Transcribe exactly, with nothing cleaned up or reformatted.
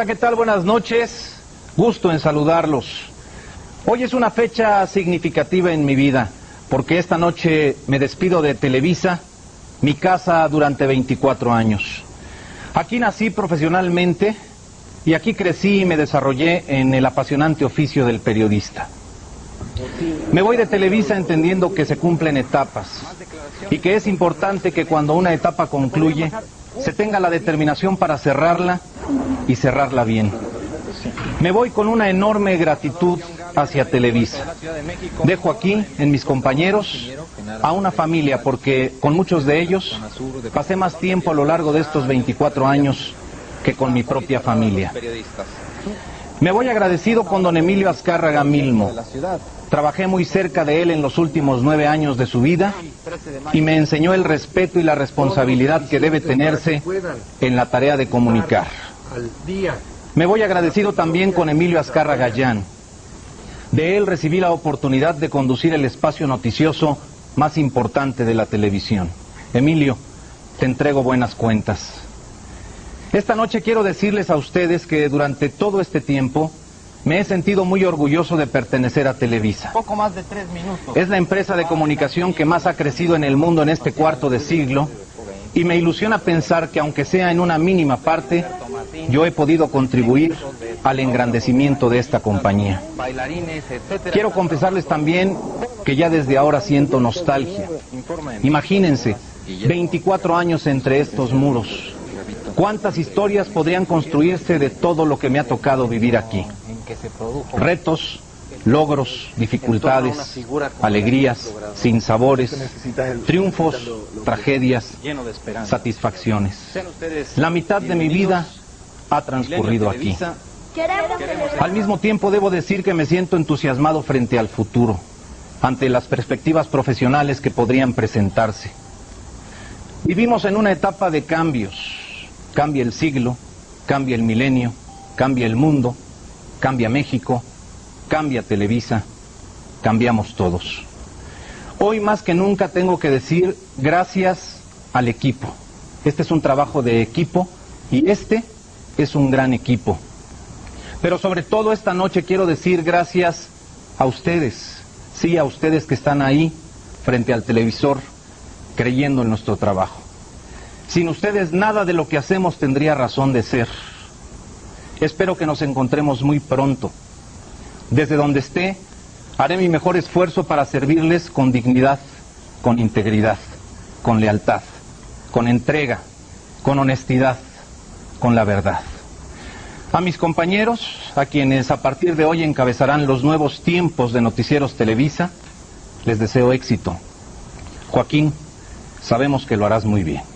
Hola, ¿qué tal? Buenas noches. Gusto en saludarlos. Hoy es una fecha significativa en mi vida, porque esta noche me despido de Televisa, mi casa durante veinticuatro años. Aquí nací profesionalmente y aquí crecí y me desarrollé en el apasionante oficio del periodista. Me voy de Televisa entendiendo que se cumplen etapas y que es importante que cuando una etapa concluye se tenga la determinación para cerrarla y cerrarla bien. Me voy con una enorme gratitud hacia Televisa. Dejo aquí, en mis compañeros, a una familia, porque con muchos de ellos pasé más tiempo a lo largo de estos veinticuatro años que con mi propia familia. Me voy agradecido con don Emilio Azcárraga Milmo. Trabajé muy cerca de él en los últimos nueve años de su vida y me enseñó el respeto y la responsabilidad que debe tenerse en la tarea de comunicar. Me voy agradecido también con Emilio Azcárraga Llán. De él recibí la oportunidad de conducir el espacio noticioso más importante de la televisión. Emilio, te entrego buenas cuentas. Esta noche quiero decirles a ustedes que durante todo este tiempo me he sentido muy orgulloso de pertenecer a Televisa. Poco más de tres minutos. Es la empresa de comunicación que más ha crecido en el mundo en este cuarto de siglo y me ilusiona pensar que aunque sea en una mínima parte, yo he podido contribuir al engrandecimiento de esta compañía. Quiero confesarles también que ya desde ahora siento nostalgia. Imagínense, veinticuatro años entre estos muros. ¿Cuántas historias podrían construirse de todo lo que me ha tocado vivir aquí? Retos, logros, dificultades, alegrías, sinsabores, triunfos, tragedias, satisfacciones. La mitad de mi vida ha transcurrido aquí. Al mismo tiempo debo decir que me siento entusiasmado frente al futuro, ante las perspectivas profesionales que podrían presentarse. Vivimos en una etapa de cambios. Cambia el siglo, cambia el milenio, cambia el mundo, cambia México, cambia Televisa, cambiamos todos. Hoy más que nunca tengo que decir gracias al equipo. Este es un trabajo de equipo y este es un gran equipo. Pero sobre todo esta noche quiero decir gracias a ustedes, sí, a ustedes que están ahí frente al televisor creyendo en nuestro trabajo. Sin ustedes nada de lo que hacemos tendría razón de ser. Espero que nos encontremos muy pronto. Desde donde esté, haré mi mejor esfuerzo para servirles con dignidad, con integridad, con lealtad, con entrega, con honestidad, con la verdad. A mis compañeros, a quienes a partir de hoy encabezarán los nuevos tiempos de Noticieros Televisa, les deseo éxito. Joaquín, sabemos que lo harás muy bien.